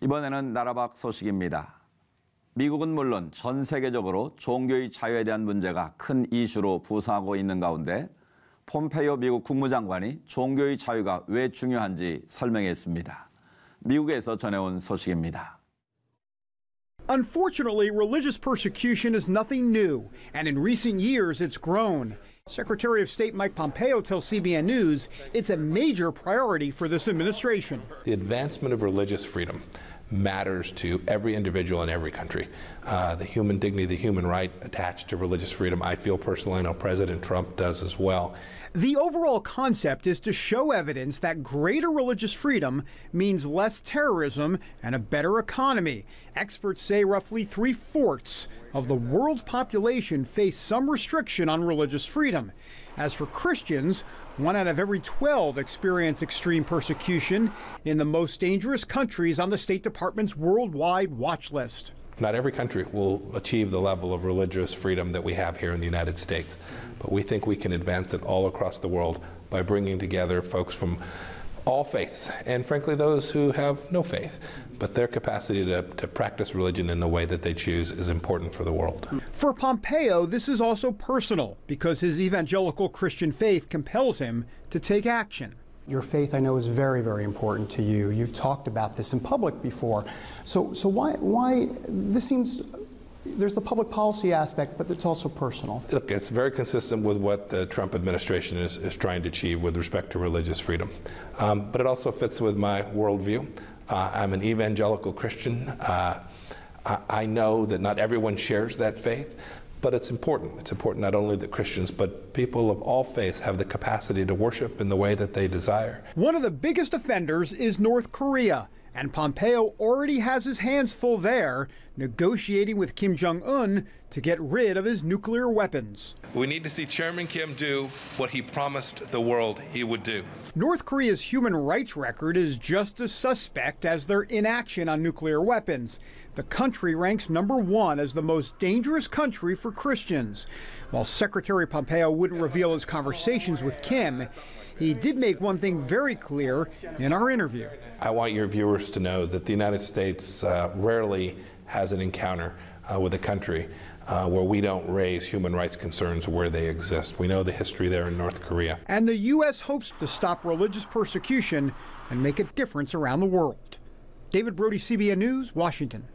이번에는 나라 밖 소식입니다. 미국은 물론 전 세계적으로 종교의 자유에 대한 문제가 큰 이슈로 부상하고 있는 가운데 폼페이오 미국 국무장관이 종교의 자유가 왜 중요한지 설명했습니다. 미국에서 전해온 소식입니다. Unfortunately, religious persecution is nothing new, and in recent years it's grown. Secretary of State Mike Pompeo tells CBN News it's a major priority for this administration. The advancement of religious freedom matters to every individual in every country. The human dignity, the human right attached to religious freedom, I feel personally, I know President Trump does as well. The overall concept is to show evidence that greater religious freedom means less terrorism and a better economy. Experts say roughly 3/4 of the world's population face some restriction on religious freedom. As for Christians, 1 out of every 12 experience extreme persecution in the most dangerous countries on the State Department's worldwide watch list. Not every country will achieve the level of religious freedom that we have here in the United States, but we think we can advance it all across the world by bringing together folks from all faiths, and frankly those who have no faith, but their capacity to practice religion in the way that they choose is important for the world. For Pompeo, this is also personal because his evangelical Christian faith compels him to take action. Your faith, I know, is very, very important to you. You've talked about this in public before. So why this seems, there's the public policy aspect, but it's also personal. Look, it's very consistent with what the Trump administration is trying to achieve with respect to religious freedom. But it also fits with my worldview. I'm an evangelical Christian. I know that not everyone shares that faith, but it's important. It's important not only that Christians, but people of all faiths have the capacity to worship in the way that they desire. One of the biggest offenders is North Korea, and Pompeo already has his hands full there, negotiating with Kim Jong-un to get rid of his nuclear weapons. We need to see Chairman Kim do what he promised the world he would do. North Korea's human rights record is just as suspect as their inaction on nuclear weapons. The country ranks #1 as the most dangerous country for Christians. While Secretary Pompeo wouldn't reveal his conversations with Kim, he did make one thing very clear in our interview. I want your viewers to know that the United States rarely has an encounter with a country where we don't raise human rights concerns where they exist. We know the history there in North Korea. And the U.S. hopes to stop religious persecution and make a difference around the world. David Brody, CBN News, Washington.